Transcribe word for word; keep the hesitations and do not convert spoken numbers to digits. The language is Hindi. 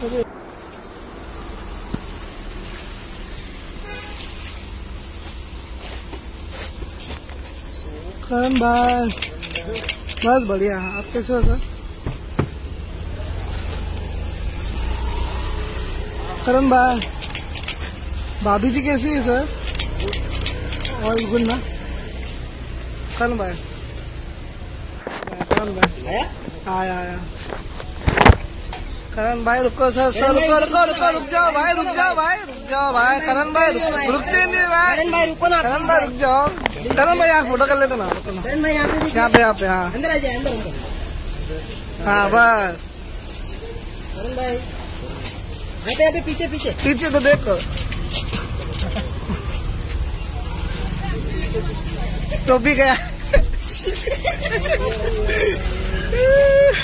करण भाई बस बढ़िया। आप कैसे हो सर? करण भाई भाभी जी कैसी है सर? और गुड ना करण भाई। करण भाई आया आया। करण भाई रुको सर सर रुको रुको रुको रुक जाओ भाई रुक जाओ भाई रुक जाओ भाई। करण भाई रुकते नहीं भाई। करण भाई रुको ना। करण भाई रुक जाओ। करण भाई यहाँ फोटो कर लेते ना। करण भाई यहाँ पे यहाँ पे यहाँ पे हाँ अंदर आ जाए अंदर अंदर। हाँ बस करण भाई यहाँ पे यहाँ पे पीछे पीछे पीछे तो देखो। टोपी गया।